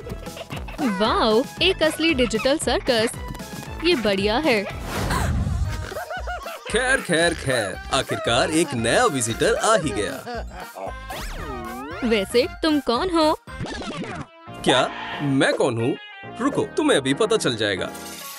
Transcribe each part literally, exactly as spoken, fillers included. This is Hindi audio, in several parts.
वाओ, एक असली डिजिटल सर्कस। ये बढ़िया है। खैर खैर खैर, आखिरकार एक नया विजिटर आ ही गया। वैसे तुम कौन हो? क्या मैं कौन हूँ? रुको, तुम्हें अभी पता चल जाएगा।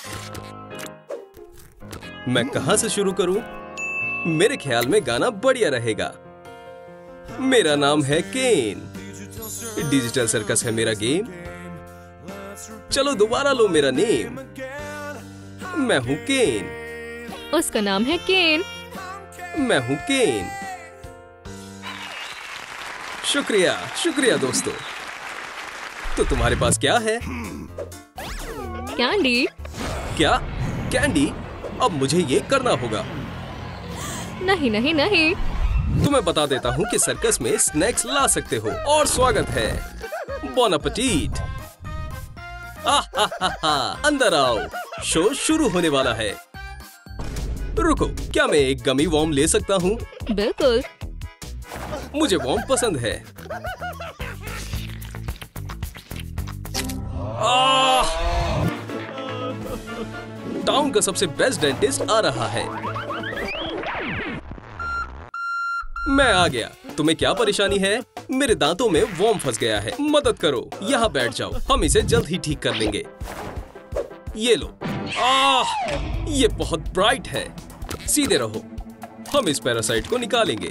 मैं कहाँ से शुरू करूँ? मेरे ख्याल में गाना बढ़िया रहेगा। मेरा नाम है केन। डिजिटल सर्कस है मेरा गेम। चलो दोबारा लो मेरा नेम। मैं हूँ केन। उसका नाम है केन। मैं हूँ केन। शुक्रिया शुक्रिया दोस्तों। तो तुम्हारे पास क्या है? कैंडी। क्या? कैंडी? अब मुझे ये करना होगा। नहीं नहीं नहीं। तुम्हें बता देता हूँ कि सर्कस में स्नैक्स ला सकते हो। और स्वागत है। बॉन अपीटीट। अंदर आओ, शो शुरू होने वाला है। रुको, क्या मैं एक गमी वॉर्म ले सकता हूँ? बिल्कुल। मुझे वॉर्म पसंद है। आह! टाउन का सबसे बेस्ट डेंटिस्ट आ रहा है। मैं आ गया। तुम्हें क्या परेशानी है? मेरे दांतों में वॉर्म फंस गया है। मदद करो। यहाँ बैठ जाओ, हम इसे जल्द ही ठीक कर लेंगे। ये लो। आह! ये बहुत ब्राइट है। सीधे रहो, हम इस पैरासाइट को निकालेंगे।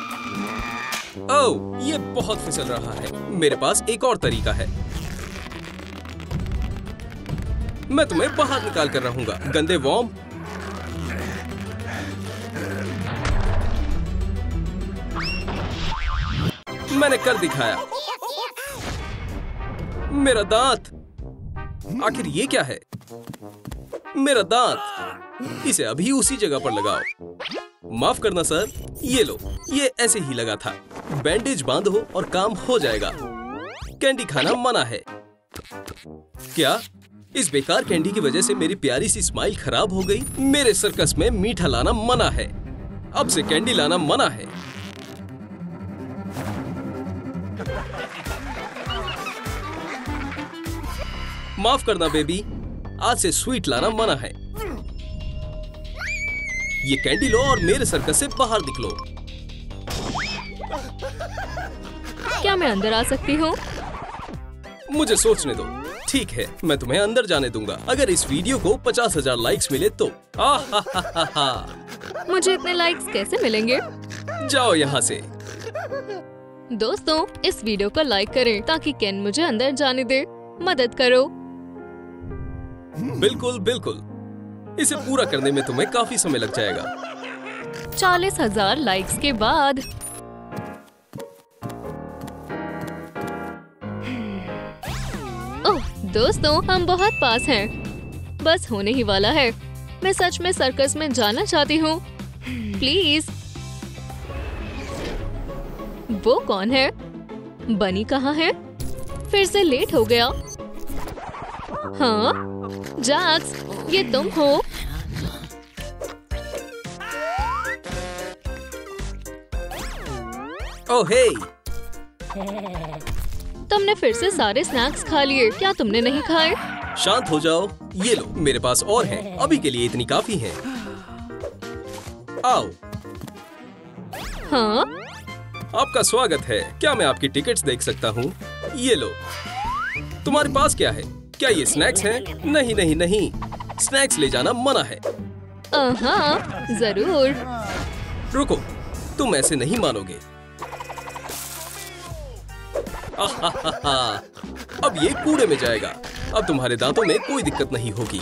ओह, ये बहुत फिसल रहा है। मेरे पास एक और तरीका है। मैं तुम्हें बाहर निकाल कर रहूंगा। गंदे वॉर्म। मैंने कर दिखाया। मेरा दांत। आखिर ये क्या है? मेरा दांत। इसे अभी उसी जगह पर लगाओ। माफ करना सर, ये लो, ये ऐसे ही लगा था। बैंडेज बांधो और काम हो जाएगा। कैंडी खाना मना है। क्या? इस बेकार कैंडी की वजह से मेरी प्यारी सी स्माइल खराब हो गई? मेरे सर्कस में मीठा लाना मना है। अब से कैंडी लाना मना है। माफ करना बेबी, आज से स्वीट लाना मना है। ये कैंडी लो और मेरे सर्कस से बाहर निकलो। क्या मैं अंदर आ सकती हूँ? मुझे सोचने दो। ठीक है, मैं तुम्हें अंदर जाने दूंगा अगर इस वीडियो को पचास हजार लाइक्स मिले तो। मुझे इतने लाइक्स कैसे मिलेंगे? जाओ यहाँ से। दोस्तों, इस वीडियो को लाइक करें ताकि केन मुझे अंदर जाने दे। मदद करो। बिल्कुल बिल्कुल। इसे पूरा करने में तुम्हें काफी समय लग जाएगा। चालीस हजार लाइक्स के बाद। ओह दोस्तों, हम बहुत पास हैं। बस होने ही वाला है। मैं सच में सर्कस में जाना चाहती हूँ। प्लीज। वो कौन है? बनी कहाँ है? फिर से लेट हो गया। हाँ जैक्स, ये तुम हो? ओह हे! तुमने फिर से सारे स्नैक्स खा लिए। क्या तुमने नहीं खाए? शांत हो जाओ। ये लो, मेरे पास और हैं। अभी के लिए इतनी काफी हैं। आओ। हाँ? आपका स्वागत है। क्या मैं आपकी टिकट्स देख सकता हूँ? ये लो। तुम्हारे पास क्या है? क्या ये स्नैक्स हैं? नहीं नहीं नहीं, स्नैक्स ले जाना मना है। हाँ जरूर। रुको, तुम ऐसे नहीं मानोगे। अब ये कूड़े में जाएगा। अब तुम्हारे दांतों में कोई दिक्कत नहीं होगी।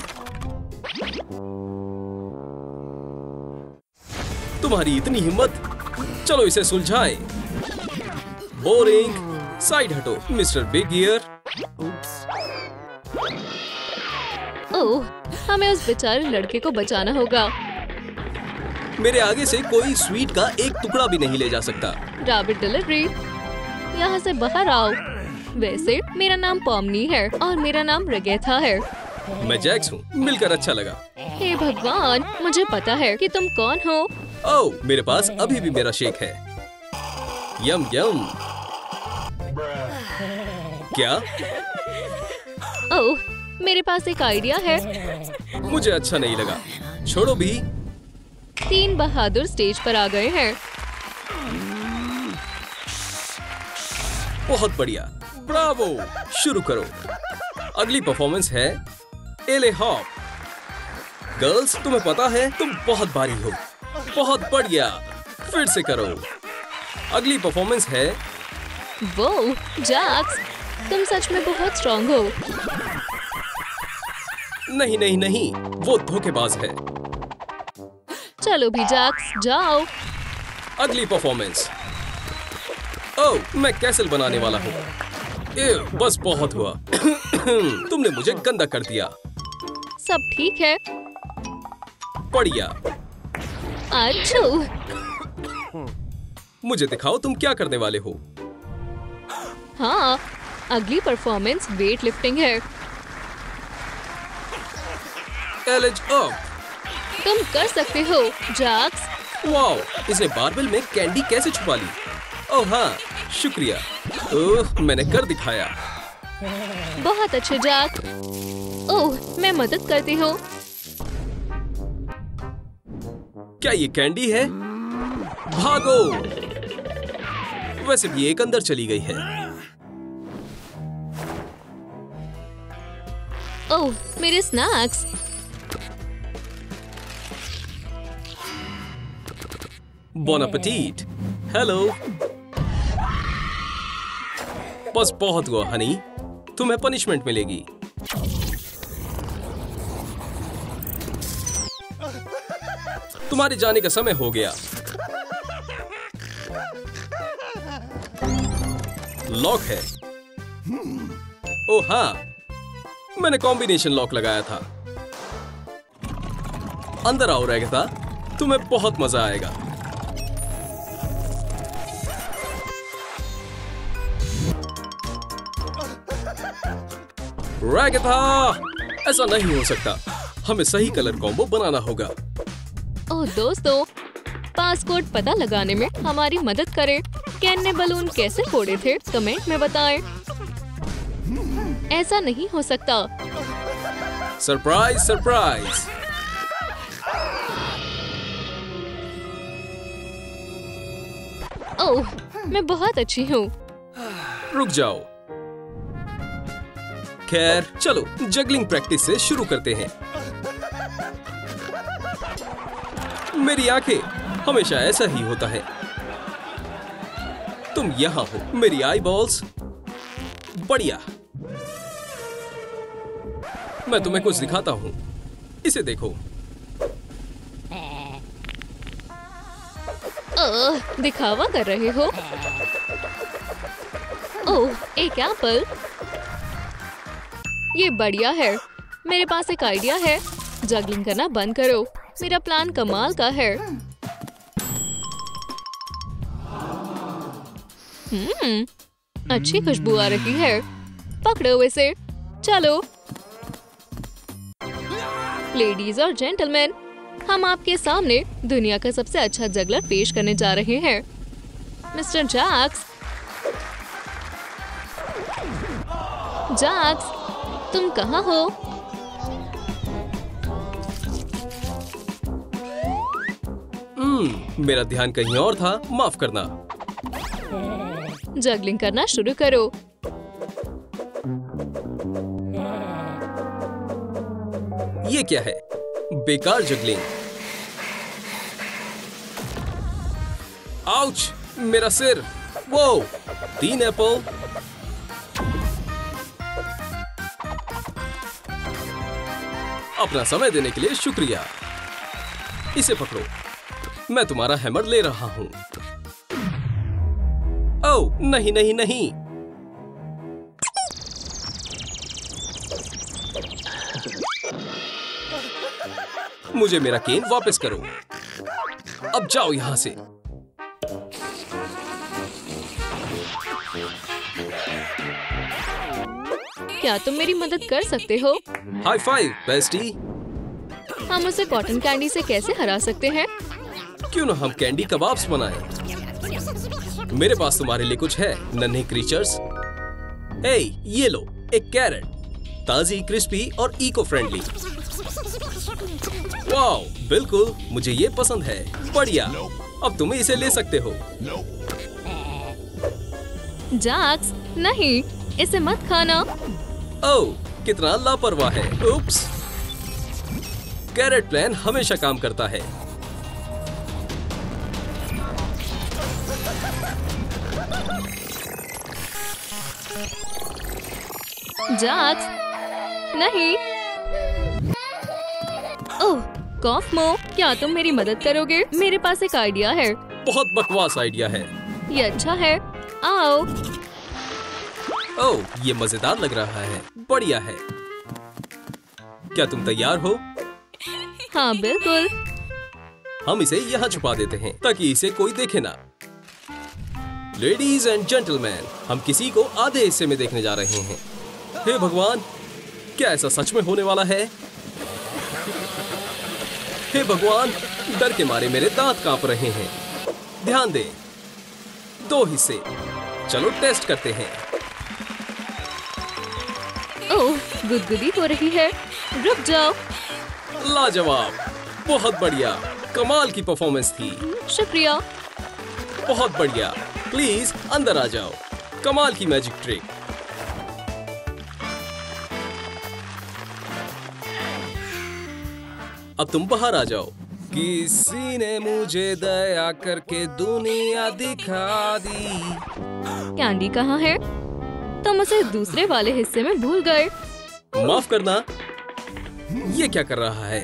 तुम्हारी इतनी हिम्मत? चलो इसे सुलझाएं। बोरिंग। साइड हटो मिस्टर बिग ईयर। ओह, हमें उस बेचारे लड़के को बचाना होगा। मेरे आगे से कोई स्वीट का एक टुकड़ा भी नहीं ले जा सकता। रैबिट डिलीवरी, यहाँ से बाहर आओ। वैसे मेरा नाम पॉमनी है और मेरा नाम रगेथा है। मैं जैक्स हूँ। मिलकर अच्छा लगा। हे भगवान, मुझे पता है कि तुम कौन हो। ओह, मेरे पास अभी भी मेरा शेक है। यम यम। क्या? ओह, मेरे पास एक आइडिया है। मुझे अच्छा नहीं लगा, छोड़ो भी। तीन बहादुर स्टेज पर आ गए हैं। बहुत बढ़िया, ब्रावो। शुरू करो। अगली परफॉर्मेंस है एले हॉप। गर्ल्स, तुम्हें पता है तुम बहुत भारी हो। बहुत बढ़िया, फिर से करो। अगली परफॉर्मेंस है वो जैक्स, तुम सच में बहुत स्ट्रॉन्ग हो। नहीं नहीं नहीं, वो धोखेबाज है। चलो भी जैक्स, जाओ। अगली परफॉर्मेंस। ओह, मैं कैसल बनाने वाला हूँ। ए, बस बहुत हुआ। तुमने मुझे गंदा कर दिया। सब ठीक है। बढ़िया। अच्छू, मुझे दिखाओ तुम क्या करने वाले हो। हाँ, अगली परफॉर्मेंस वेट लिफ्टिंग है। एलेज अप। तुम कर सकते हो जैक्स। वाओ, इसने बारबेल में कैंडी कैसे छुपा ली? ओह हाँ, शुक्रिया। ओह, मैंने कर दिखाया। बहुत अच्छे जैक। ओह, मैं मदद करती हूँ। क्या ये कैंडी है? भागो। वैसे भी एक अंदर चली गई है। ओह, मेरे स्नैक्स। बॉन एपेटीट। हेलो। बस बहुत हुआ हनी, तुम्हें पनिशमेंट मिलेगी। तुम्हारे जाने का समय हो गया। लॉक है। ओह हाँ, मैंने कॉम्बिनेशन लॉक लगाया था। अंदर आओ रेगता, तुम्हें बहुत मजा आएगा। रेगता, ऐसा नहीं हो सकता। हमें सही कलर कॉम्बो बनाना होगा। ओह दोस्तों, पासकोड पता लगाने में हमारी मदद करें। केन ने बलून कैसे फोड़े थे, कमेंट में बताएं। ऐसा नहीं हो सकता। Surprise surprise. ओह, मैं बहुत अच्छी हूँ। रुक जाओ। खैर चलो, जगलिंग प्रैक्टिस से शुरू करते हैं। मेरी आंखें, हमेशा ऐसा ही होता है। तुम यहाँ हो, मेरी आई बॉल्स। बढ़िया। मैं तुम्हें कुछ दिखाता हूँ, इसे देखो। ओह, दिखावा कर रहे हो? ओह, एक एप्पल। ये बढ़िया है। मेरे पास एक आइडिया है। जगलिंग करना बंद करो। मेरा प्लान कमाल का है। हम्म, अच्छी खुशबू आ रही है। पकड़ो इसे। चलो। लेडीज और जेंटलमैन, हम आपके सामने दुनिया का सबसे अच्छा जगलर पेश करने जा रहे हैं, मिस्टर जैक्स। जैक्स, तुम कहाँ हो? हम्म, मेरा ध्यान कहीं और था, माफ करना। जगलिंग करना शुरू करो। ये क्या है? बेकार जगलिंग। आउच, मेरा सिर। वो तीन एप्पल। अपना समय देने के लिए शुक्रिया। इसे पकड़ो, मैं तुम्हारा हैमर ले रहा हूं। ओह नहीं नहीं नहीं। मुझे मेरा केन वापस करो। अब जाओ यहां से। क्या तुम मेरी मदद कर सकते हो? High five bestie. हम उसे कॉटन कैंडी से कैसे हरा सकते हैं? क्यों ना हम कैंडी कबाब्स बनाएं। मेरे पास तुम्हारे लिए कुछ है, नन्हे क्रीचर्स। हे, ये लो, एक कैरेट, ताजी, क्रिस्पी और इको फ्रेंडली। वाओ, बिल्कुल मुझे ये पसंद है। बढ़िया, अब तुम इसे ले सकते हो। जैक्स, नहीं, इसे मत खाना। ओह, कितना लापरवाह है। उप्स। कैरेट प्लान हमेशा काम करता है। जैक्स, नहीं। ओह, कॉफमो, क्या तुम मेरी मदद करोगे? मेरे पास एक आइडिया है। बहुत बकवास आइडिया है। ये अच्छा है, आओ। ओह, ये मजेदार लग रहा है। बढ़िया है। क्या तुम तैयार हो? हाँ, बिल्कुल। हम इसे यहाँ छुपा देते हैं ताकि इसे कोई देखे ना। लेडीज एंड जेंटलमैन, हम किसी को आधे हिस्से में देखने जा रहे हैं। हे भगवान, क्या ऐसा सच में होने वाला है? हे भगवान, डर के मारे मेरे दांत कांप रहे हैं। ध्यान दे, दो हिस्से। चलो टेस्ट करते हैं। ओह, गुदगुदी हो रही है। रुक जाओ। लाजवाब, बहुत बढ़िया, कमाल की परफॉर्मेंस थी। शुक्रिया। बहुत बढ़िया, प्लीज अंदर आ जाओ। कमाल की मैजिक ट्रिक। अब तुम बाहर आ जाओ। किसी ने मुझे दया करके दुनिया दिखा दी। कैंडी कहाँ है? तुम उसे दूसरे वाले हिस्से में भूल गए। माफ करना, ये क्या कर रहा है?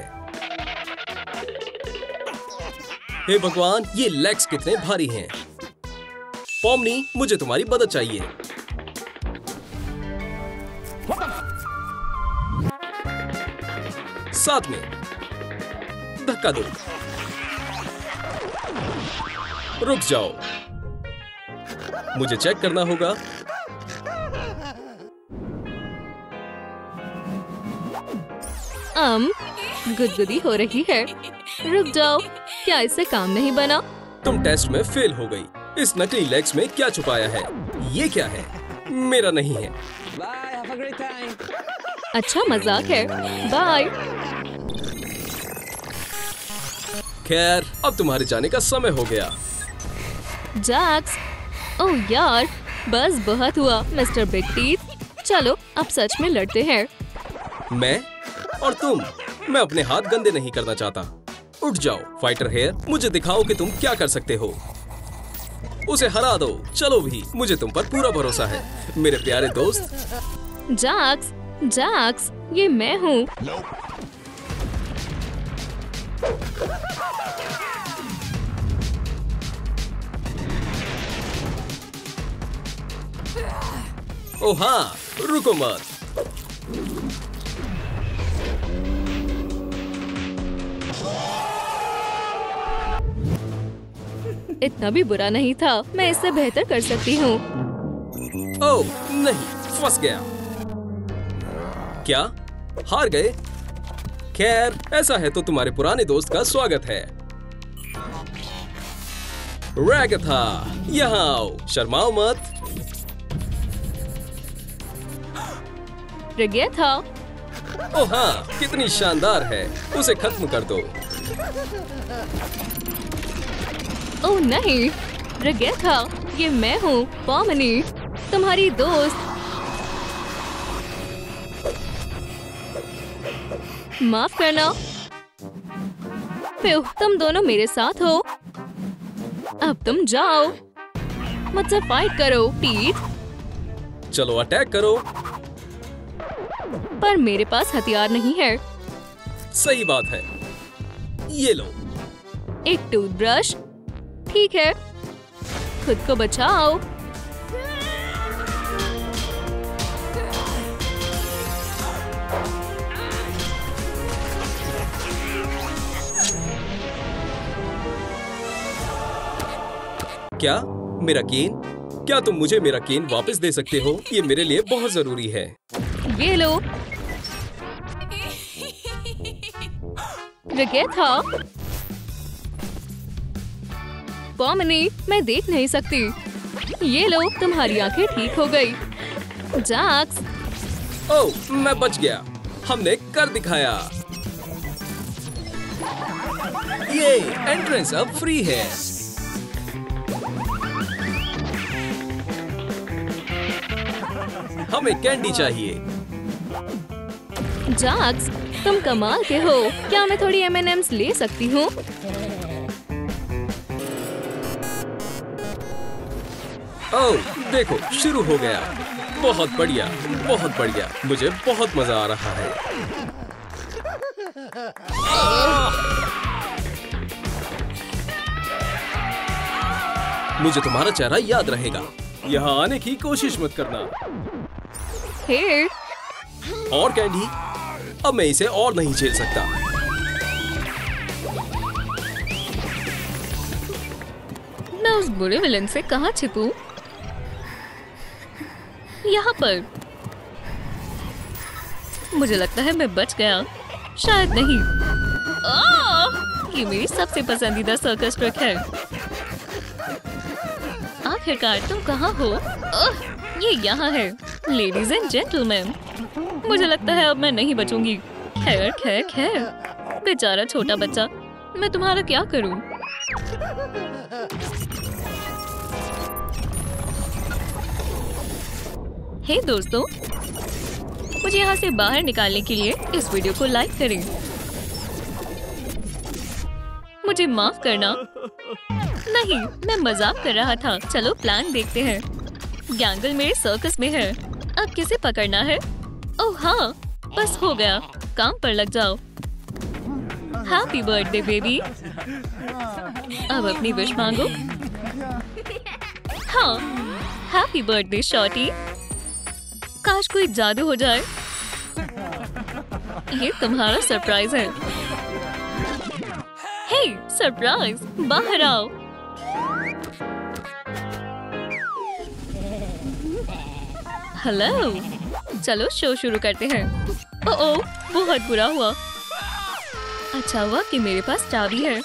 हे भगवान, ये लेग्स कितने भारी हैं। पॉमनी, मुझे तुम्हारी मदद चाहिए। साथ में धक्का दो। रुक जाओ, मुझे चेक करना होगा। अम, गुदगुदी हो रही है। रुक जाओ, क्या इससे काम नहीं बना? तुम टेस्ट में फेल हो गई। इस नकली लेग्स में क्या छुपाया है? ये क्या है? मेरा नहीं है। Bye, have a great time. अच्छा मजाक है। बाय। खैर, अब तुम्हारे जाने का समय हो गया। जैक्स, ओह यार, बस बहुत हुआ मिस्टर बिग टीथ। चलो अब सच में लड़ते हैं। मैं और तुम, मैं अपने हाथ गंदे नहीं करना चाहता। उठ जाओ फाइटर हेयर, मुझे दिखाओ कि तुम क्या कर सकते हो। उसे हरा दो। चलो भी, मुझे तुम पर पूरा भरोसा है मेरे प्यारे दोस्त। जैक्स, जैक्स, ये मैं हूँ। ओह हाँ, रुको मत। इतना भी बुरा नहीं था, मैं इससे बेहतर कर सकती हूँ। ओह नहीं, फंस गया। क्या हार गए? खैर, ऐसा है तो तुम्हारे पुराने दोस्त का स्वागत है। रैगथा, यहाँ आओ, शर्माओ मत। रेगेथा, ओह हाँ, कितनी शानदार है। उसे खत्म कर दो। ओह नहीं, रेगेथा, ये मैं हूँ, पॉमनी, तुम्हारी दोस्त। माफ करना। प्यू, तुम दोनों मेरे साथ हो। अब तुम जाओ, मुझसे फाइट करो टीथ। चलो अटैक करो। पर मेरे पास हथियार नहीं है। सही बात है, ये लो। एक टूथब्रश, ठीक है। खुद को बचाओ। क्या मेरा केन? क्या तुम मुझे मेरा केन वापस दे सकते हो? ये मेरे लिए बहुत जरूरी है। ये लो। रेगेथा, पॉमनी, मैं देख नहीं सकती। ये लो, तुम्हारी आंखें ठीक हो गई। जैक्स, ओह, मैं बच गया। हमने कर दिखाया। ये एंट्रेंस अब फ्री है। हमें कैंडी चाहिए। जैक्स, तुम कमाल के हो। क्या मैं थोड़ी एम एंड एम्स ले सकती हूँ? ओह, देखो शुरू हो गया। बहुत बढ़िया, बहुत बढ़िया। मुझे बहुत मजा आ रहा है। मुझे तुम्हारा चेहरा याद रहेगा। यहाँ आने की कोशिश मत करना। हे, और कैंडी, अब मैं इसे और नहीं झेल सकता। मैं उस बुरे विलन से कहाँ छिपूं? यहाँ पर। मुझे लगता है मैं बच गया। शायद नहीं। आह! ये मेरी सबसे पसंदीदा सर्कस ट्रिक है। आखिरकार तुम कहाँ हो? आह! ये यहाँ है। लेडीज एंड जेंटलमैन, मुझे लगता है अब मैं नहीं बचूंगी। खैर खैर खैर, बेचारा छोटा बच्चा, मैं तुम्हारा क्या करूं? हे दोस्तों, मुझे यहाँ से बाहर निकालने के लिए इस वीडियो को लाइक करें। मुझे माफ करना। नहीं, मैं मजाक कर रहा था। चलो प्लान देखते हैं। गैंगल मेरे सर्कस में है। अब किसे पकड़ना है? ओह हाँ, बस हो गया। काम पर लग जाओ। Happy birthday baby. अब अपनी विश मांगो। हाँ, हैप्पी बर्थडे शॉर्टी। काश कोई जादू हो जाए। ये तुम्हारा सरप्राइज है। हे, सरप्राइज, बाहर आओ। हेलो, चलो शो शुरू करते हैं। ओह, बहुत बुरा हुआ। अच्छा हुआ कि मेरे पास चाबी है।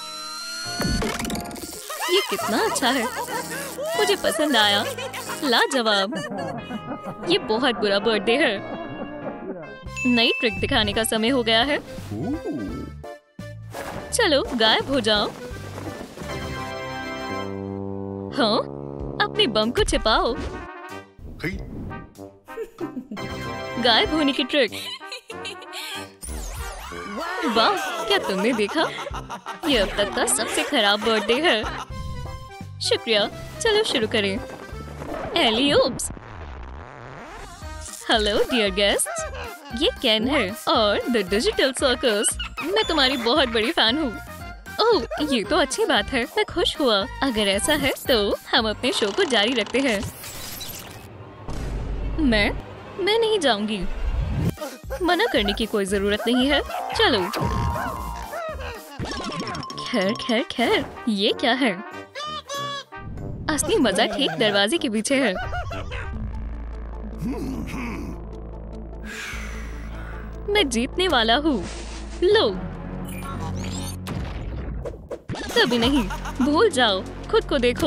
ये कितना अच्छा है, मुझे पसंद आया। लाजवाब। ये बहुत बुरा बर्थडे है। नई ट्रिक दिखाने का समय हो गया है। चलो गायब हो जाओ। हाँ, अपने बम को छिपाओ। गायब होने की ट्रिक। वाह, क्या तुमने देखा? ये अब तक का सबसे खराब बर्थडे है। शुक्रिया। चलो शुरू करें। एलियोप्स। हेलो डियर गेस्ट्स, ये केन है और द डिजिटल सर्कस। मैं तुम्हारी बहुत बड़ी फैन हूँ। ओह, ये तो अच्छी बात है। मैं खुश हुआ। अगर ऐसा है तो हम अपने शो को जारी रखते हैं। मैं मैं नहीं जाऊंगी। मना करने की कोई जरूरत नहीं है। चलो। खैर खैर खैर, ये क्या है? असली मजा ठीक दरवाजे के पीछे है। मैं जीतने वाला हूँ। लो। कभी नहीं, भूल जाओ। खुद को देखो।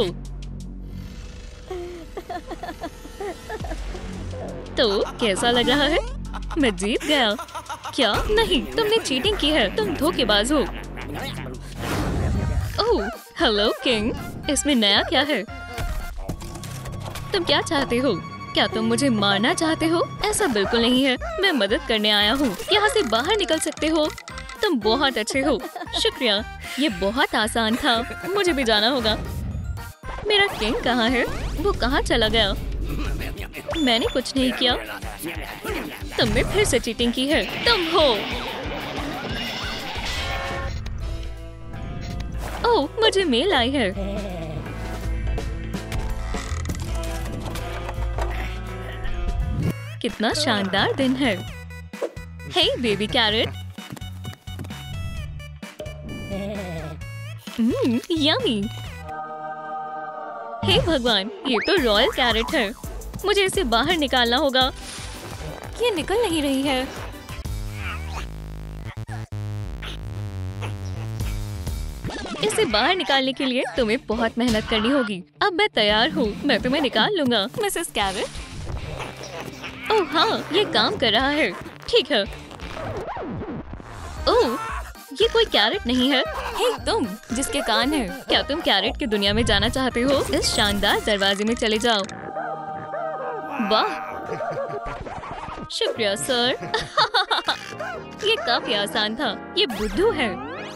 तो कैसा लग रहा है? मैं जीत गया। क्या? नहीं, तुमने चीटिंग की है। तुम धोखेबाज हो। ओह, हेलो किंग। इसमें नया क्या है? तुम क्या चाहते हो? क्या तुम मुझे मारना चाहते हो? ऐसा बिल्कुल नहीं है। मैं मदद करने आया हूँ। यहाँ से बाहर निकल सकते हो। तुम बहुत अच्छे हो। शुक्रिया। ये बहुत आसान था। मुझे भी जाना होगा। मेरा किंग कहाँ है? वो कहाँ चला गया? मैंने कुछ नहीं किया। तुमने फिर से चीटिंग की है। तुम हो। ओह, मुझे मेल आई है। कितना शानदार दिन है। Hey baby carrot. हम्म, यम्मी। हे भगवान, ये तो रॉयल कैरेट है। मुझे इसे बाहर निकालना होगा। ये निकल नहीं रही है। इसे बाहर निकालने के लिए तुम्हें बहुत मेहनत करनी होगी। अब मैं तैयार हूँ। मैं तुम्हें निकाल लूंगा, मिसेस कैरेट। ओह हाँ, ये काम कर रहा है। ठीक है। ओह, ये कोई कैरेट नहीं है। हे तुम, जिसके कान है, क्या तुम कैरेट की दुनिया में जाना चाहते हो? इस शानदार दरवाजे में चले जाओ। वाह, शुक्रिया सर। ये काफी आसान था। ये बुद्धू है।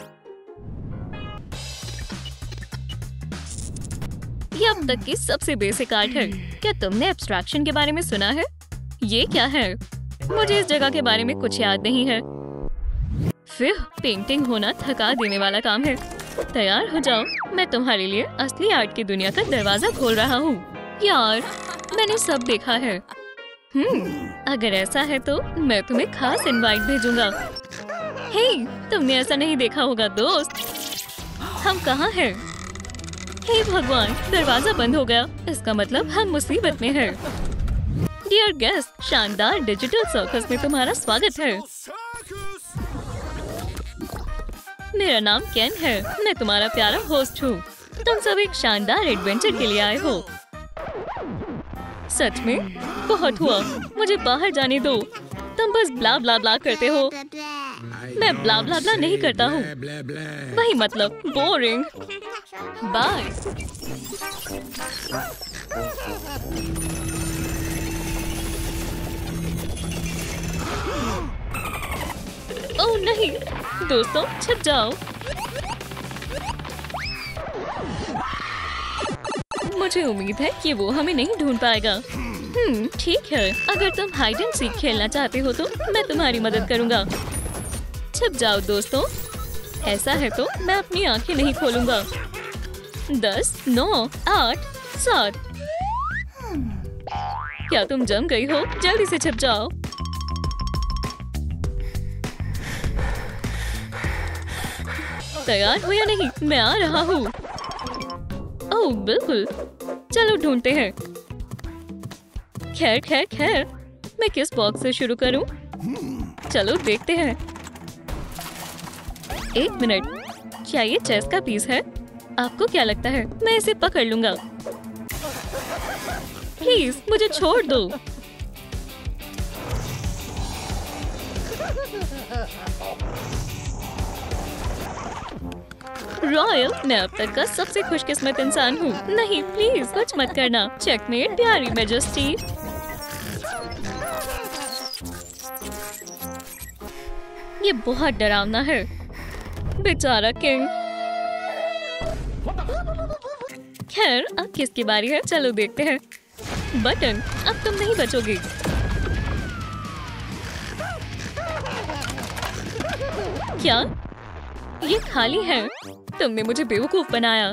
ये अब तक की सबसे बेसिक आर्ट है। क्या तुमने एब्स्ट्रैक्शन के बारे में सुना है? ये क्या है? मुझे इस जगह के बारे में कुछ याद नहीं है। फिर पेंटिंग होना थका देने वाला काम है। तैयार हो जाओ, मैं तुम्हारे लिए असली आर्ट की दुनिया का दरवाजा खोल रहा हूँ। यार, मैंने सब देखा है। हम्म, अगर ऐसा है तो मैं तुम्हें खास इनवाइट भेजूंगा। हे, तुमने ऐसा नहीं देखा होगा दोस्त। हम कहाँ हैं? हे भगवान, दरवाजा बंद हो गया। इसका मतलब हम मुसीबत में हैं। डियर गेस्ट, शानदार डिजिटल सर्कस में तुम्हारा स्वागत है। मेरा नाम केन है। मैं तुम्हारा प्यारा होस्ट हूँ। तुम सब एक शानदार एडवेंचर के लिए आए हो। सच में बहुत हुआ। मुझे बाहर जाने दो। तुम बस ब्ला ब्ला ब्ला करते हो। मैं ब्ला ब्ला ब्ला नहीं करता हूँ। वही मतलब बोरिंग। बाय। ओह नहीं, दोस्तों छिप जाओ। मुझे उम्मीद है कि वो हमें नहीं ढूंढ पाएगा। हम्म, ठीक है। अगर तुम हाइड एंड सीक खेलना चाहते हो तो मैं तुम्हारी मदद करूंगा। छिप जाओ दोस्तों। ऐसा है तो मैं अपनी आंखें नहीं खोलूंगा। दस, नौ, आठ, सात। क्या तुम जम गई हो? जल्दी से छिप जाओ। तैयार हो या नहीं? मैं आ रहा हूँ। ओह बिल्कुल, चलो ढूंढते हैं। खैर खैर खैर, मैं किस बॉक्स से शुरू करूँ? चलो देखते हैं। एक मिनट, क्या ये चेस का पीस है? आपको क्या लगता है? मैं इसे पकड़ लूंगा। प्लीज मुझे छोड़ दो। रॉयल, मैं अब तक का सबसे खुशकिस्मत इंसान हूँ। नहीं प्लीज कुछ मत करना। चेकमेट प्यारी मैजेस्टी। ये बहुत डरावना है। बेचारा किंग। खैर, अब किसकी बारी है? चलो देखते हैं। बटन, अब तुम नहीं बचोगी। क्या ये खाली है? तुमने मुझे बेवकूफ बनाया।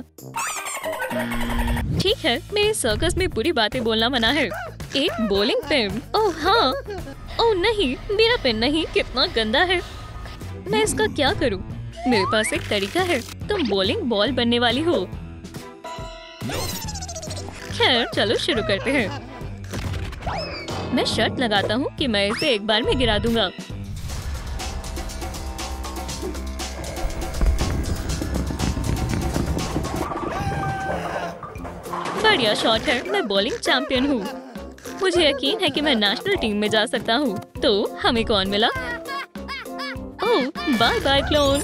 ठीक है, मेरे सर्कस में बुरी बातें बोलना मना है। एक बॉलिंग पिन। ओह हाँ। ओह नहीं, मेरा पिन नहीं। कितना गंदा है। मैं इसका क्या करूं? मेरे पास एक तरीका है। तुम बॉलिंग बॉल बनने वाली हो। खैर, चलो शुरू करते हैं। मैं शर्त लगाता हूँ कि मैं इसे एक बार में गिरा दूंगा। बढ़िया शॉट है। मैं बॉलिंग चैंपियन हूँ। मुझे यकीन है कि मैं नेशनल टीम में जा सकता हूँ। तो हमें कौन मिला? ओह, बाय बाय क्लोन।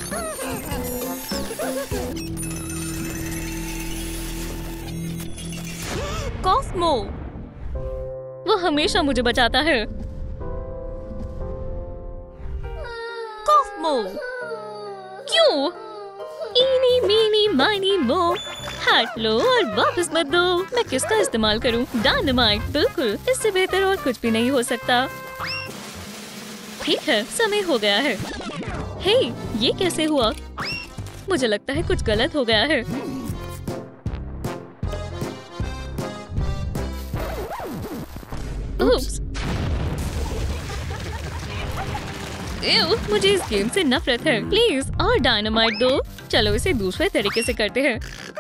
कॉस्मो, वो हमेशा मुझे बचाता है। कॉस्मो, क्यों? इनी मीनी माइनी मो। हाथ लो और वापस मत दो। मैं किसका इस्तेमाल करूं? डायनामाइट। बिल्कुल, इससे बेहतर और कुछ भी नहीं हो सकता। ठीक है, समय हो गया है। हे, ये कैसे हुआ? मुझे लगता है कुछ गलत हो गया है। उप्स। एव, मुझे इस गेम से नफरत है। प्लीज और डायनामाइट दो। चलो इसे दूसरे तरीके से करते हैं।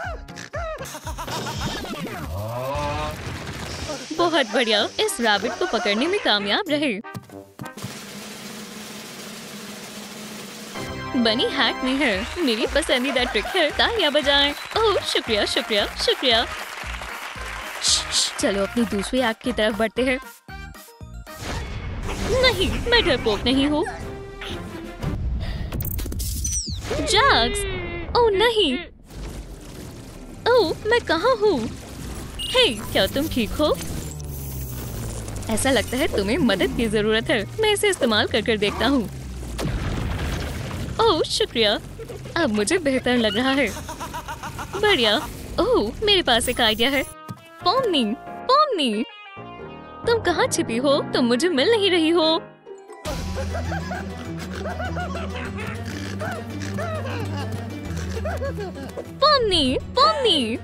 बहुत बढ़िया। इस रैबिट को पकड़ने में कामयाब रहे। बनी हैट में है। मेरी पसंदीदा ट्रिक है। तालियां बजाएं। ओह शुक्रिया शुक्रिया शुक्रिया। चलो अपनी दूसरी एक्ट की तरफ बढ़ते हैं। नहीं, मैं डरपोक नहीं हूँ। जैक्स, ओह नहीं, ओह मैं कहाँ हूँ? हे, क्या तुम ठीक हो? ऐसा लगता है तुम्हें मदद की जरूरत है। मैं इसे इस्तेमाल कर कर देखता हूँ। ओह शुक्रिया, अब मुझे बेहतर लग रहा है। बढ़िया। ओह मेरे पास एक आइडिया है। पोमनी, पोमनी, तुम कहाँ छिपी हो? तुम मुझे मिल नहीं रही हो। पोमनी, पोमनी,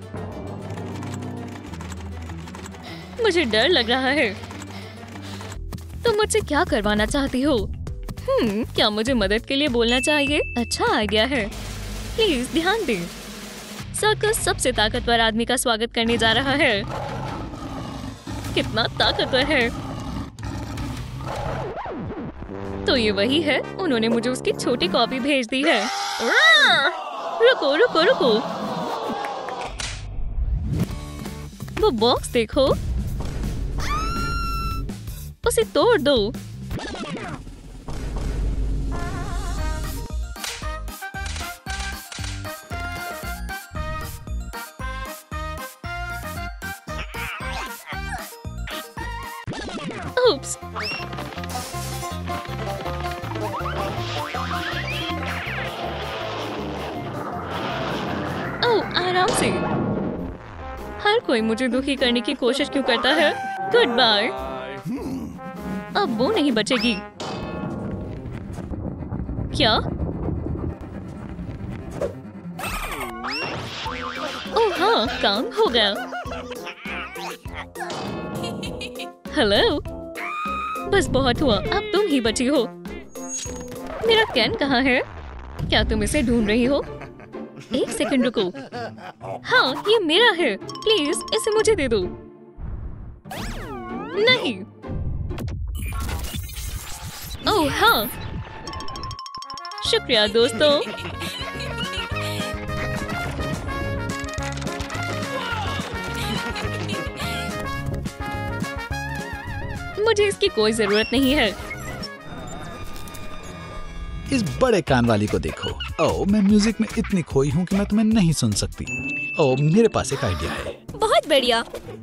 मुझे डर लग रहा है। तुम मुझसे क्या करवाना चाहती हो? हम्म, क्या मुझे मदद के लिए बोलना चाहिए? अच्छा आइडिया है। प्लीज ध्यान दें। सर्कस सबसे ताकतवर आदमी का स्वागत करने जा रहा है। कितना ताकतवर है। तो ये वही है। उन्होंने मुझे उसकी छोटी कॉपी भेज दी है। रुको रुको रुको, वो बॉक्स देखो, उसे तोड़ दो। Oops. ओह, आराम से। हर कोई मुझे दुखी करने की कोशिश क्यों करता है? Goodbye. अब वो नहीं बचेगी। क्या? ओह हाँ, काम हो गया। हेलो, बस बहुत हुआ, अब तुम ही बची हो। मेरा कैन कहाँ है? क्या तुम इसे ढूंढ रही हो? एक सेकंड रुको। हाँ, ये मेरा है। प्लीज इसे मुझे दे दो। नहीं। ओह हाँ, शुक्रिया दोस्तों। मुझे इसकी कोई जरूरत नहीं है। इस बड़े कान वाली को देखो। ओह, मैं म्यूजिक में इतनी खोई हूँ कि मैं तुम्हें नहीं सुन सकती। ओह, मेरे पास एक आइडिया है। बहुत बढ़िया।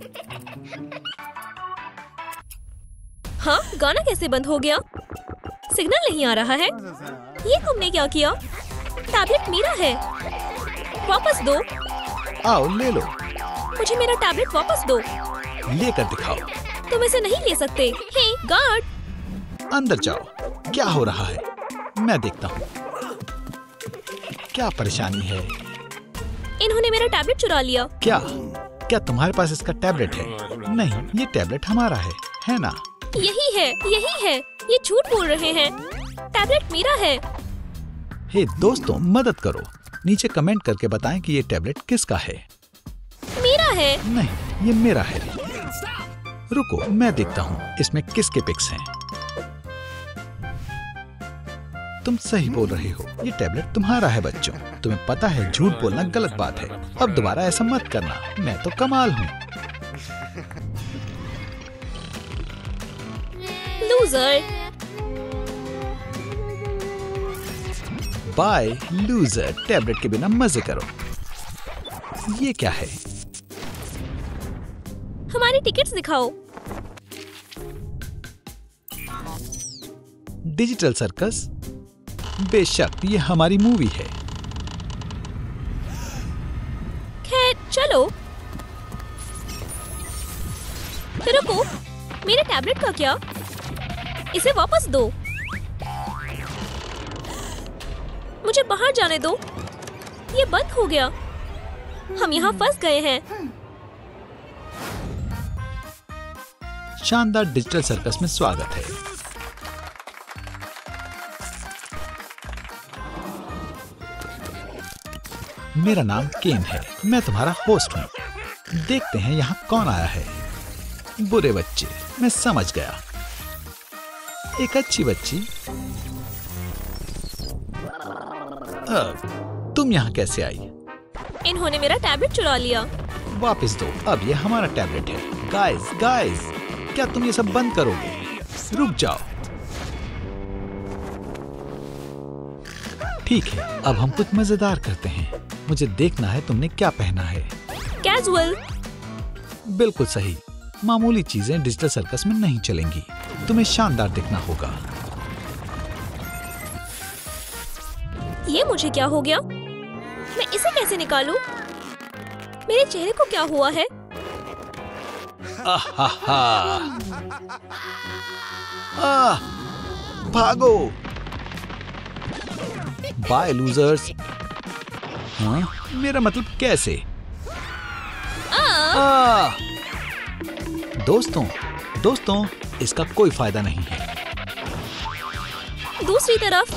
हाँ, गाना कैसे बंद हो गया? सिग्नल नहीं आ रहा है। ये तुमने क्या किया? टैबलेट मेरा है। वापस दो। आओ ले लो। मुझे मेरा टैबलेट वापस दो। लेकर दिखाओ। तुम इसे नहीं ले सकते। हे गार्ड, अंदर जाओ। क्या हो रहा है? मैं देखता हूँ। क्या परेशानी है? इन्होंने मेरा टैबलेट चुरा लिया। क्या क्या तुम्हारे पास इसका टैबलेट है? नहीं, ये टैबलेट हमारा है, है ना? यही है, यही है। ये झूठ बोल रहे हैं। टैबलेट मेरा है। हे दोस्तों, मदद करो। नीचे कमेंट करके बताएं कि ये टैबलेट किसका है। मेरा है। नहीं, ये मेरा है। रुको, मैं देखता हूँ इसमें किसके पिक्स हैं। तुम सही बोल रहे हो, ये टैबलेट तुम्हारा है बच्चों। तुम्हें पता है झूठ बोलना गलत बात है। अब दोबारा ऐसा मत करना। मैं तो कमाल हूँ। लूजर। Bye loser. टैबलेट के बिना मजे करो। ये क्या है? हमारी टिकट्स दिखाओ। Digital circus? बेशक, ये हमारी मूवी है। खैर चलो। रुको, मेरे टैबलेट का क्या? इसे वापस दो। मुझे बाहर जाने दो। ये बंद हो गया। हम यहाँ फंस गए हैं। शानदार डिजिटल सर्कस में स्वागत है। मेरा नाम केन है। मैं तुम्हारा होस्ट हूँ। देखते हैं यहाँ कौन आया है। बुरे बच्चे, मैं समझ गया। एक अच्छी बच्ची। अब तुम यहाँ कैसे आई? इन्होंने मेरा टैबलेट चुरा लिया। वापस दो। अब ये हमारा टैबलेट है। गाइस, गाइस, क्या तुम ये सब बंद करोगे? रुक जाओ। ठीक है, अब हम कुछ मजेदार करते हैं। मुझे देखना है तुमने क्या पहना है। कैजुअल। बिल्कुल सही। मामूली चीजें डिजिटल सर्कस में नहीं चलेंगी। तुम्हें शानदार दिखना होगा। ये मुझे क्या हो गया? मैं इसे कैसे निकालूं? मेरे चेहरे को क्या हुआ है? आहा, आह, भागो। Bye losers. हाँ, मेरा मतलब कैसे? आ! दोस्तों, दोस्तों, इसका कोई फायदा नहीं है। दूसरी तरफ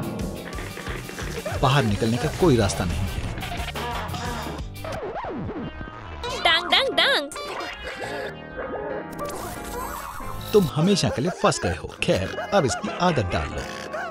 बाहर निकलने का कोई रास्ता नहीं है। डांग डांग डांग। तुम हमेशा के लिए फंस गए हो। खैर, अब इसकी आदत डाल लो।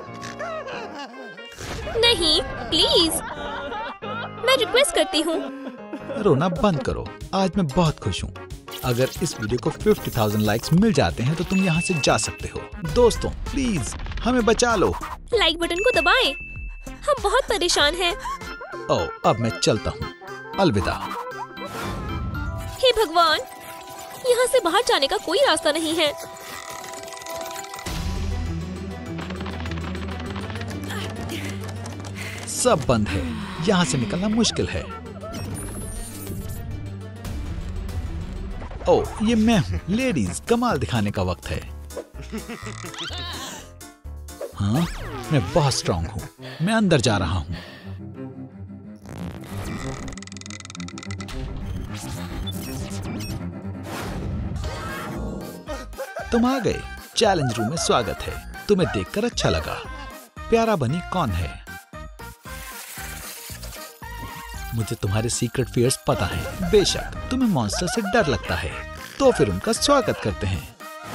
नहीं, प्लीज, मैं रिक्वेस्ट करती हूँ। रोना बंद करो। आज मैं बहुत खुश हूँ। अगर इस वीडियो को पचास हज़ार लाइक्स मिल जाते हैं तो तुम यहाँ से जा सकते हो। दोस्तों, प्लीज हमें बचा लो। लाइक बटन को दबाएं। हम बहुत परेशान हैं। ओ, अब मैं चलता हूँ। अलविदा। हे भगवान, यहाँ से बाहर जाने का कोई रास्ता नहीं है। सब बंद है। यहाँ से निकलना मुश्किल है। ओ, ये मैं हूँ। लेडीज, कमाल दिखाने का वक्त है। हाँ, मैं बहुत स्ट्रांग हूँ। मैं अंदर जा रहा हूँ। तुम आ गए। चैलेंज रूम में स्वागत है। तुम्हें देखकर अच्छा लगा। प्यारा बनी कौन है? मुझे तुम्हारे सीक्रेट फियर्स पता है। बेशक तुम्हें मॉन्स्टर से डर लगता है, तो फिर उनका स्वागत करते हैं।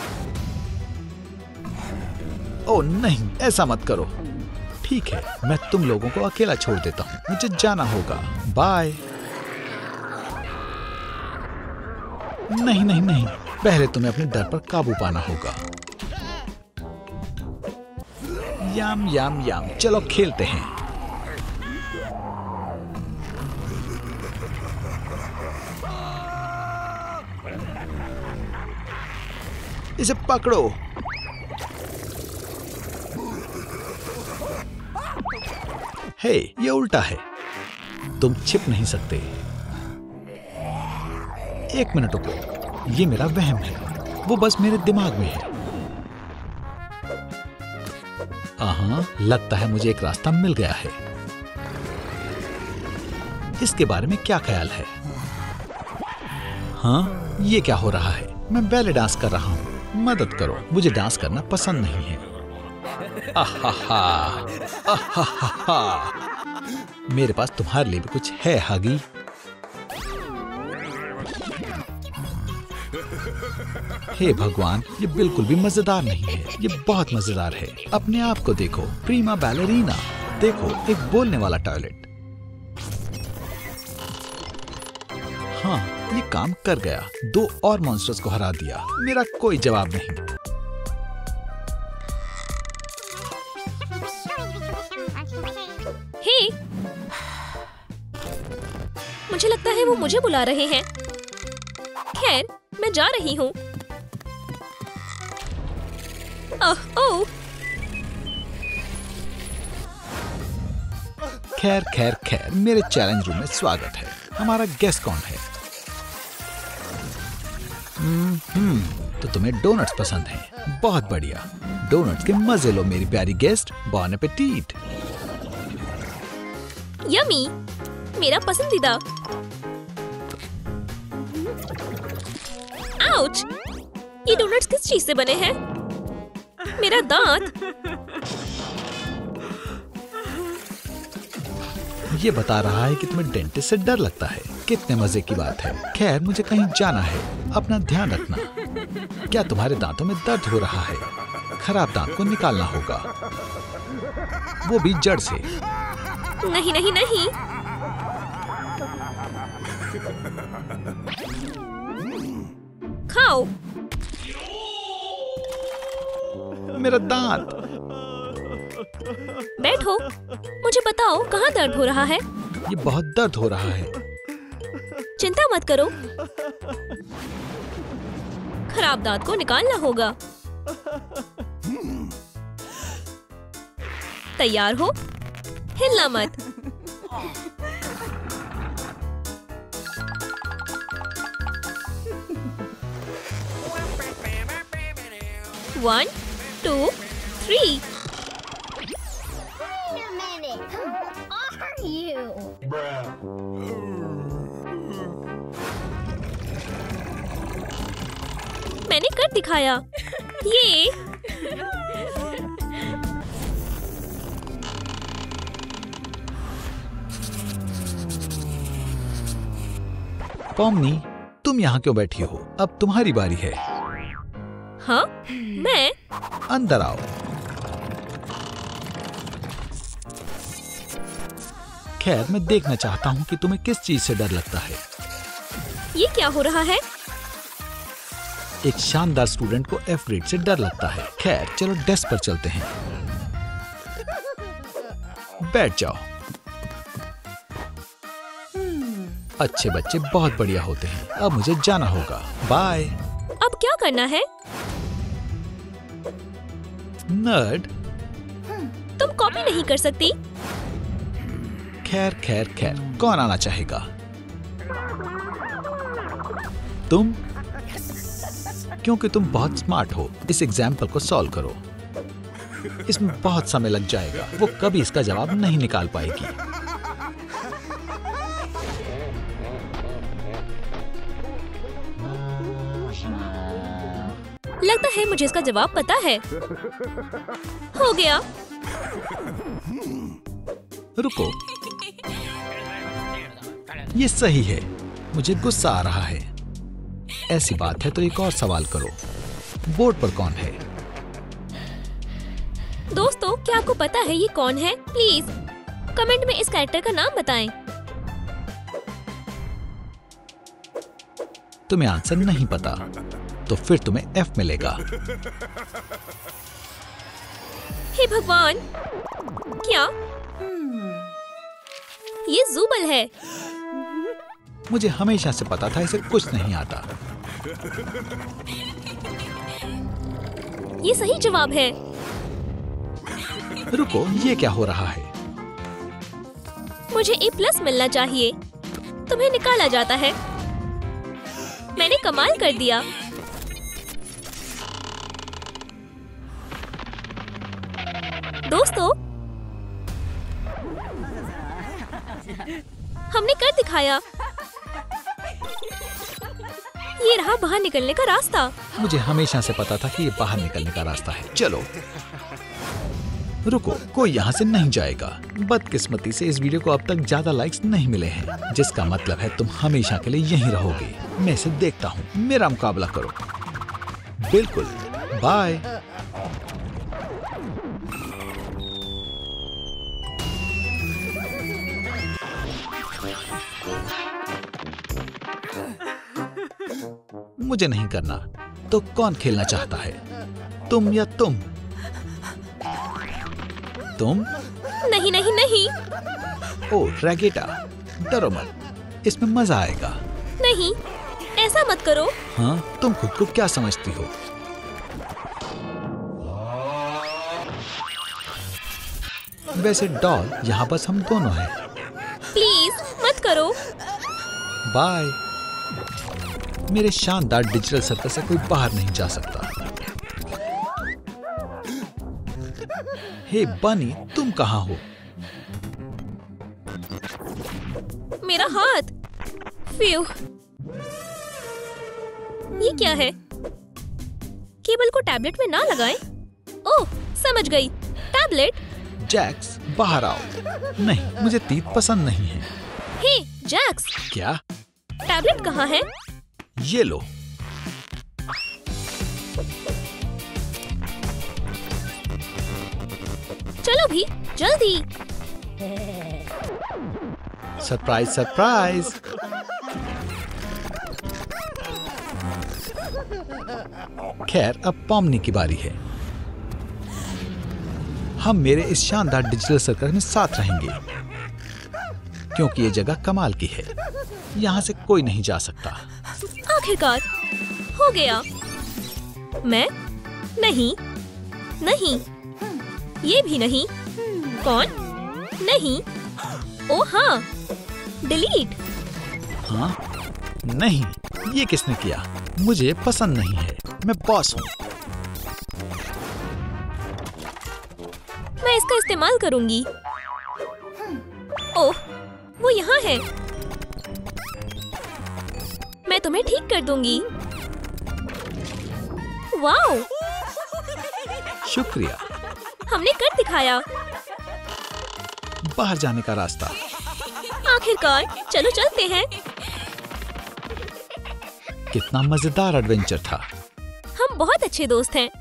ओह नहीं, ऐसा मत करो। ठीक है, मैं तुम लोगों को अकेला छोड़ देता हूँ। मुझे जाना होगा। बाय। नहीं नहीं नहीं, पहले तुम्हें अपने डर पर काबू पाना होगा। याम याम याम, चलो खेलते हैं। इसे पकड़ो। हे, ये उल्टा है। तुम छिप नहीं सकते। एक मिनट रुको। ये मेरा वहम है। वो बस मेरे दिमाग में है। आहा, लगता है मुझे एक रास्ता मिल गया है। इसके बारे में क्या ख्याल है? हाँ, ये क्या हो रहा है? मैं बैले डांस कर रहा हूँ। मदद करो, मुझे डांस करना पसंद नहीं है। आहा, आहा, मेरे पास तुम्हारे लिए भी कुछ है हगी। हे भगवान, ये बिल्कुल भी मजेदार नहीं है। ये बहुत मजेदार है। अपने आप को देखो, प्रीमा बैलेरीना। देखो, एक बोलने वाला टॉयलेट। हाँ, ये काम कर गया। दो और मॉन्स्टर्स को हरा दिया। मेरा कोई जवाब नहीं। हे, मुझे लगता है वो मुझे बुला रहे हैं। खैर, मैं जा रही हूँ। ओह, खैर खैर खैर, मेरे चैलेंज रूम में स्वागत है। हमारा गेस्ट कौन है? हम्म, तो तुम्हें डोनट्स पसंद हैं। बहुत बढ़िया। डोनट्स के मजे लो मेरी प्यारी गेस्ट। बॉन एपेटीट। यमी, मेरा पसंदीदा। आउच! ये डोनट्स किस चीज से बने हैं? मेरा दांत। ये बता रहा है कि तुम्हें डेंटिस्ट से डर लगता है। कितने मजे की बात है। खैर, मुझे कहीं जाना है। अपना ध्यान रखना। क्या तुम्हारे दांतों में दर्द हो रहा है? खराब दांत को निकालना होगा, वो भी जड़ से। नहीं नहीं नहीं। खाओ। मेरा दांत। बैठो, मुझे बताओ कहाँ दर्द हो रहा है? ये बहुत दर्द हो रहा है। चिंता मत करो, खराब दांत को निकालना होगा। तैयार हो? हिलना मत। One, two, three. Wait a minute. Who are you? मैंने कर दिखाया। ये पॉमनी, तुम यहाँ क्यों बैठी हो? अब तुम्हारी बारी है। हाँ, मैं अंदर आओ। खैर, मैं देखना चाहता हूँ कि तुम्हें किस चीज से डर लगता है। ये क्या हो रहा है? एक शानदार स्टूडेंट को एफ ग्रेड से डर लगता है। खैर, चलो डेस्क पर चलते हैं। बैठ जाओ। अच्छे बच्चे बहुत बढ़िया होते हैं। अब मुझे जाना होगा। बाय। अब क्या करना है? नर्ड। तुम कॉपी नहीं कर सकती? खैर खैर खैर, कौन आना चाहेगा? तुम? क्योंकि तुम बहुत स्मार्ट हो। इस एग्जाम्पल को सॉल्व करो। इसमें बहुत समय लग जाएगा। वो कभी इसका जवाब नहीं निकाल पाएगी। लगता है मुझे इसका जवाब पता है। हो गया। रुको, ये सही है। मुझे गुस्सा आ रहा है। ऐसी बात है तो एक और सवाल करो। बोर्ड पर कौन है? दोस्तों, क्या आपको पता है ये कौन है? प्लीज कमेंट में इस कैरेक्टर का नाम बताएं। तुम्हें आंसर नहीं पता तो फिर तुम्हें एफ मिलेगा। हे भगवान, क्या ये ज़ुबल है? मुझे हमेशा से पता था इसे कुछ नहीं आता। ये सही जवाब है। रुको, ये क्या हो रहा है? मुझे ए प्लस मिलना चाहिए। तुम्हें निकाला जाता है। मैंने कमाल कर दिया। दोस्तों, हमने कर दिखाया। ये रहा बाहर निकलने का रास्ता। मुझे हमेशा से पता था कि ये बाहर निकलने का रास्ता है। चलो। रुको, कोई यहाँ से नहीं जाएगा। बदकिस्मती से इस वीडियो को अब तक ज्यादा लाइक्स नहीं मिले हैं, जिसका मतलब है तुम हमेशा के लिए यहीं रहोगे। मैं इसे देखता हूँ। मेरा मुकाबला करो। बिल्कुल। बाय। मुझे नहीं करना। तो कौन खेलना चाहता है? तुम या तुम? तुम? नहीं नहीं नहीं। ओह रैगेटा, डरो मत। इसमें मजा आएगा। नहीं, ऐसा मत करो। हाँ, तुम खुद को क्या समझती हो? वैसे डॉल, यहाँ बस हम दोनों हैं। प्लीज मत करो। बाय। मेरे शानदार डिजिटल सर्कल से कोई बाहर नहीं जा सकता। हे बनी, तुम कहाँ हो? मेरा हाथ। फ्यू। ये क्या है? केबल को टैबलेट में ना लगाएं। ओह, समझ गई। टैबलेट। जैक्स, बाहर आओ। नहीं, मुझे तीत पसंद नहीं है। हे जैक्स। क्या? टैबलेट कहाँ है? ये लो। चलो भी, जल्दी। Surprise surprise. खैर, अब पॉमनी की बारी है। हम मेरे इस शानदार डिजिटल सर्कस में साथ रहेंगे, क्योंकि ये जगह कमाल की है। यहाँ से कोई नहीं जा सकता। आखिरकार हो गया। मैं नहीं, नहीं, ये भी नहीं। कौन? नहीं। ओ हाँ, डिलीट। हाँ? नहीं, ये किसने किया? मुझे पसंद नहीं है। मैं बॉस हूँ। मैं इसका इस्तेमाल करूंगी। ओह, वो यहाँ है। मैं तुम्हें ठीक कर दूंगी। वाओ, शुक्रिया। हमने कर दिखाया। बाहर जाने का रास्ता। आखिरकार, चलो चलते हैं। कितना मजेदार एडवेंचर था। हम बहुत अच्छे दोस्त हैं।